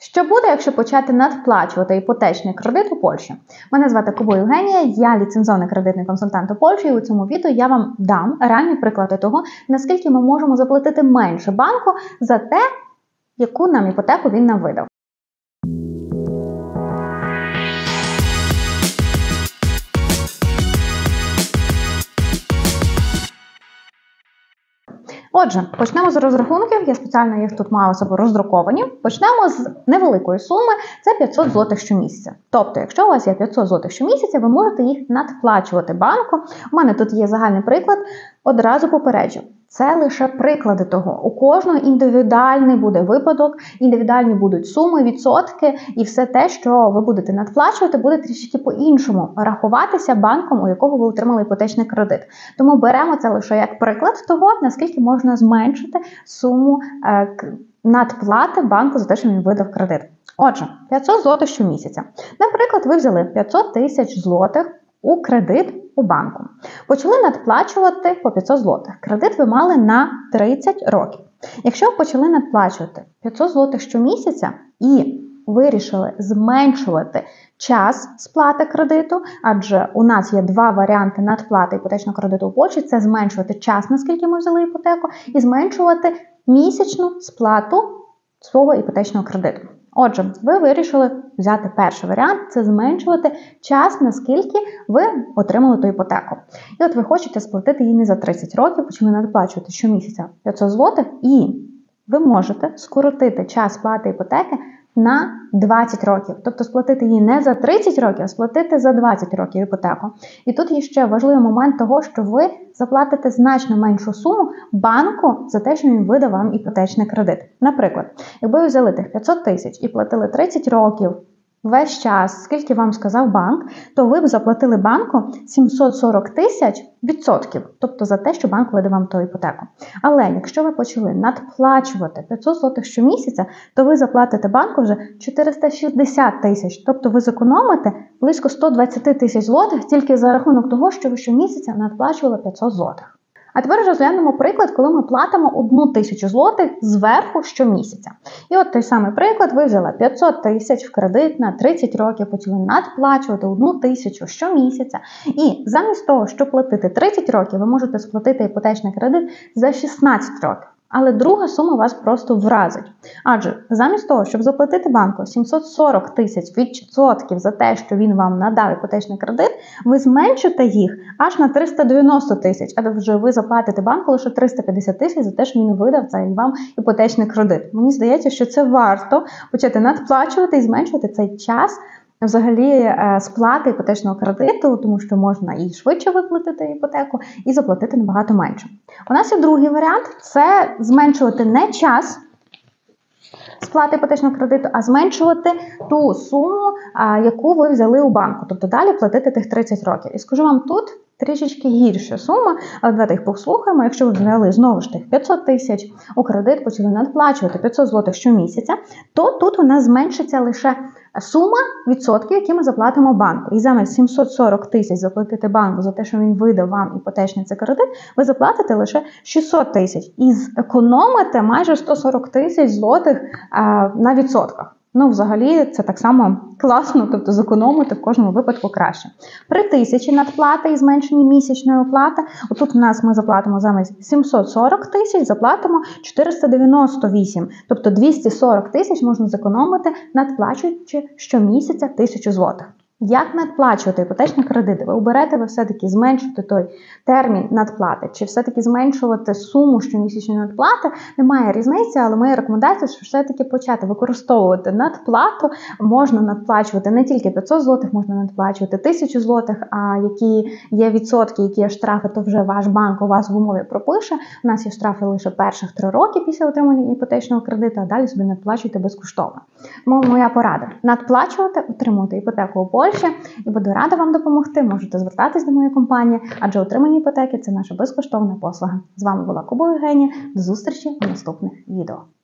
Що буде, якщо почати надплачувати іпотечний кредит у Польщі? Мене звати Кубо Євгенія, я ліцензований кредитний консультант у Польщі, і у цьому відео я вам дам реальні приклади того, наскільки ми можемо заплатити менше банку за те, яку нам іпотеку він нам видав. Отже, почнемо з розрахунків, я спеціально їх тут маю собі роздруковані. Почнемо з невеликої суми, це 500 злотих щомісяця. Тобто, якщо у вас є 500 злотих щомісяця, ви можете їх надплачувати банку. У мене тут є загальний приклад, одразу попереджу. Це лише приклади того. У кожного індивідуальний буде випадок, індивідуальні будуть суми, відсотки і все те, що ви будете надплачувати, буде трішки по-іншому рахуватися банком, у якого ви отримали іпотечний кредит. Тому беремо це лише як приклад того, наскільки можна зменшити суму надплати банку за те, що він видав кредит. Отже, 500 злотих щомісяця. Наприклад, ви взяли 500 тисяч злотих у кредит у банку. Почали надплачувати по 500 злотих. Кредит ви мали на 30 років. Якщо ви почали надплачувати 500 злотих щомісяця і вирішили зменшувати час сплати кредиту, адже у нас є два варіанти надплати іпотечного кредиту у Польщі, це зменшувати час, наскільки ми взяли іпотеку, і зменшувати місячну сплату свого іпотечного кредиту. Отже, ви вирішили взяти перший варіант, це зменшувати час, наскільки ви отримали ту іпотеку. І от ви хочете сплатити її не за 30 років, почали надплачувати щомісяця 500 злотих, і ви можете скоротити час сплати іпотеки на 20 років. Тобто сплатити її не за 30 років, а сплатити за 20 років іпотеку. І тут є ще важливий момент того, що ви заплатите значно меншу суму банку за те, що він видав вам іпотечний кредит. Наприклад, якби ви взяли тих 500 тисяч і платили 30 років, весь час, скільки вам сказав банк, то ви б заплатили банку 740 тисяч відсотків, тобто за те, що банк видав вам ту іпотеку. Але якщо ви почали надплачувати 500 злотих щомісяця, то ви заплатите банку вже 460 тисяч, тобто ви зекономите близько 120 тисяч злотих тільки за рахунок того, що ви щомісяця надплачували 500 злотих. А тепер розглянемо приклад, коли ми платимо 1000 злотих зверху щомісяця. І от той самий приклад, ви взяли 500 тисяч в кредит на 30 років, почали надплачувати 1000 щомісяця. І замість того, щоб платити 30 років, ви можете сплатити іпотечний кредит за 16 років. Але друга сума вас просто вразить. Адже замість того, щоб заплатити банку 740 тисяч відсотків за те, що він вам надав іпотечний кредит, ви зменшите їх аж на 390 тисяч, адже ви заплатите банку лише 350 тисяч за те, що він видав цей вам іпотечний кредит. Мені здається, що це варто почати надплачувати і зменшувати цей час взагалі сплати іпотечного кредиту, тому що можна і швидше виплатити іпотеку, і заплатити набагато менше. У нас є другий варіант – це зменшувати не час сплати іпотечного кредиту, а зменшувати ту суму, яку ви взяли у банку, тобто далі платити тих 30 років. І скажу вам, тут трішечки гірша сума, але давайте їх послухаємо. Якщо ви взяли знову ж тих 500 тисяч у кредит, почали надплачувати 500 злотих щомісяця, то тут у нас зменшиться лише сума відсотків, які ми заплатимо банку. І замість 740 тисяч заплатити банку за те, що він видав вам іпотечний цей кредит, ви заплатите лише 600 тисяч. І зекономите майже 140 тисяч злотих на відсотках. Ну, взагалі, це так само класно, тобто зекономити в кожному випадку краще. При 1000 надплати і зменшенні місячної оплати, отут у нас ми заплатимо замість 740 тисяч, заплатимо 498, тобто 240 тисяч можна зекономити, надплачуючи щомісяця 1000 злотих. Як надплачувати іпотечні кредити? Ви оберете ви все-таки зменшити той термін надплати, чи все-таки зменшувати суму щомісячної надплати? Немає різниці, але моя рекомендація, що все-таки почати використовувати надплату. Можна надплачувати не тільки 500 злотих, можна надплачувати 1000 злотих, а які є відсотки, які є штрафи, то вже ваш банк у вас в умові пропише. У нас є штрафи лише перших 3 роки після отримання іпотечного кредиту, а далі собі надплачуйте безкоштовно. Моя порада – надплачувати, отримувати іпотеку у Польщі. І буду рада вам допомогти. Можете звертатись до моєї компанії, адже отримання іпотеки – це наша безкоштовна послуга. З вами була Кубо Євгенія. До зустрічі у наступних відео.